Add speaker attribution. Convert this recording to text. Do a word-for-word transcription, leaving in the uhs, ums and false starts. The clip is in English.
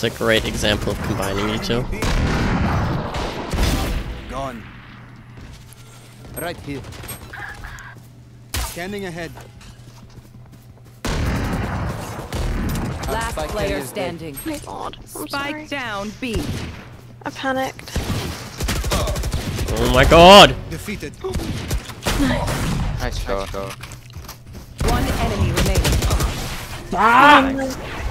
Speaker 1: It's a great example of combining you two.
Speaker 2: Gone. Right here. Scanning ahead.
Speaker 3: Last player standing.
Speaker 4: Oh my god. I'm
Speaker 3: Spike
Speaker 4: sorry.
Speaker 3: down B.
Speaker 4: I panicked.
Speaker 1: Oh my god!
Speaker 2: Defeated.
Speaker 5: Nice shot.
Speaker 3: One enemy remaining.
Speaker 4: Ah!